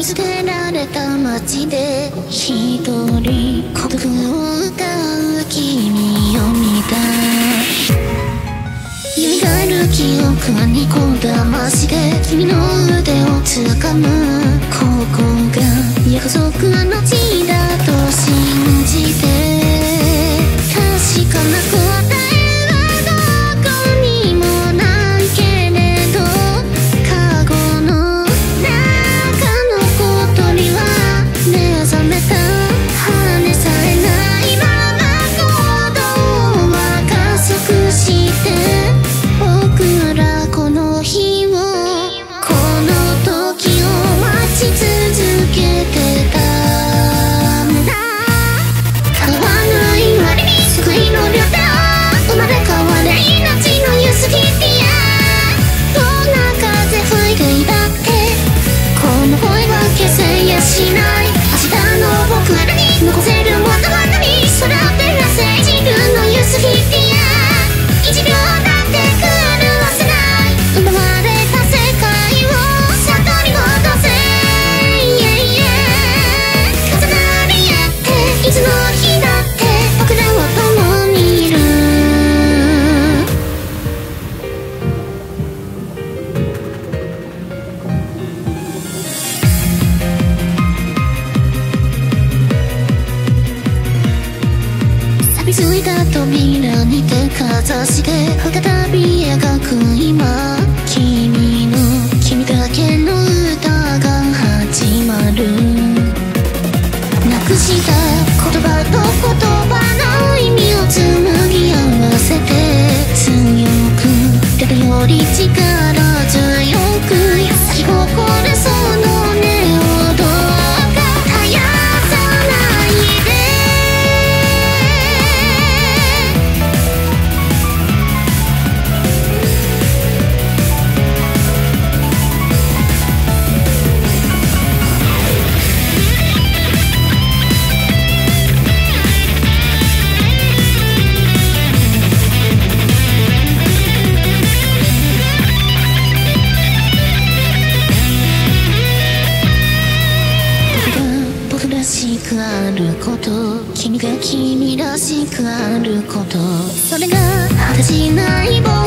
捨てられた街で一人孤独を歌う君を見た。蘇る記憶はニコ騙しで君の腕を掴む。ここが約束の地だと信じて、確かな答えはどこにもないけれど、カゴの中の小鳥は目覚めた。羽さえないまま行動は加速して、僕らこの日をこの時を待ち続けてたんだ。変わらない割に救いの両手を生まれ変われ命のユースギティア。どんな風吹いていたってこの声は消せやしない。明日の僕らに残せるものは何。空を照らせ一流のユースギティア。1秒だって狂わせない。奪われた世界を里に戻せ。重なり合っていつの日だって僕らは共にいる。錆びついた扉に手かざして再び描く今、君だけの歌が始まる。なくした言葉と言葉の意味を紡ぎ合わせて、強く誰より力強く咲き誇るその音をどうか絶やさないで。僕らしくあること、君が君らしくあること、それが果てしない僕